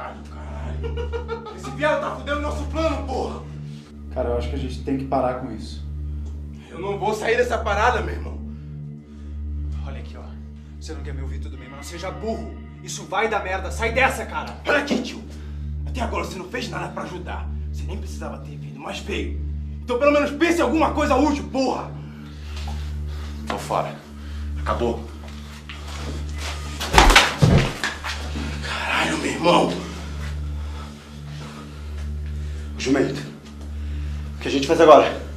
Caralho. Esse viado tá fudendo nosso plano, porra. Cara, eu acho que a gente tem que parar com isso. Eu não vou sair dessa parada, meu irmão. Olha aqui, ó. Você não quer me ouvir, tudo bem, mas não seja burro. Isso vai dar merda. Sai dessa, cara. Olha aqui, tio. Até agora você não fez nada pra ajudar. Você nem precisava ter vindo, mas veio. Então pelo menos pense em alguma coisa útil, porra. Tô fora. Acabou. Caralho, meu irmão. Jumento, o que a gente faz agora?